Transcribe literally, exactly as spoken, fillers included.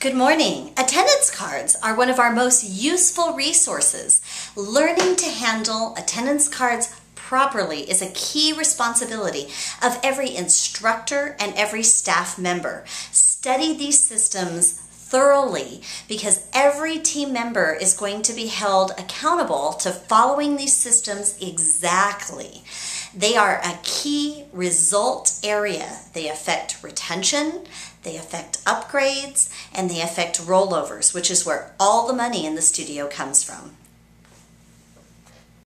Good morning. Attendance cards are one of our most useful resources. Learning to handle attendance cards properly is a key responsibility of every instructor and every staff member. Study these systems thoroughly because every team member is going to be held accountable to following these systems exactly. They are a key result area. They affect retention, they affect upgrades, and they affect rollovers, which is where all the money in the studio comes from.